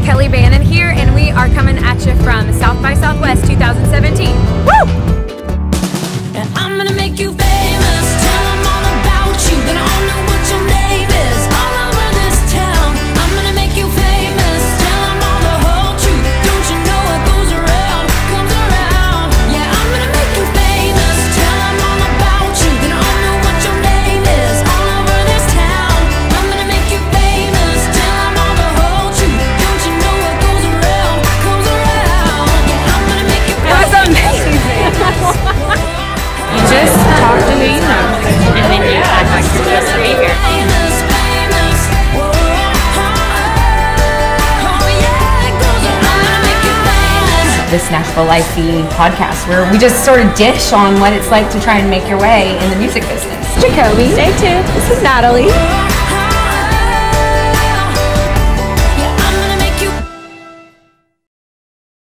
Kelly Bannon here, and we are coming at you from South by Southwest 2017. Woo! And I'm gonna make you famous, tell them all about you, gonna all know what your name is, all over this town. I'm gonna make you famous, tell them all the whole truth, don't you know what goes around, comes around. Yeah, I'm gonna make you famous, tell them all about you, gonna all know what your name is, all over this town. I'm gonna make you famous, tell them all the whole truth, don't you know what goes around, comes around. Yeah, I'm gonna make you famous. That was amazing. You just talk to who you know, and then you act like you're supposed to be here. This Nashville Life podcast, where we just sort of dish on what it's like to try and make your way in the music business. Jacoby. Day 2. This is Natalie.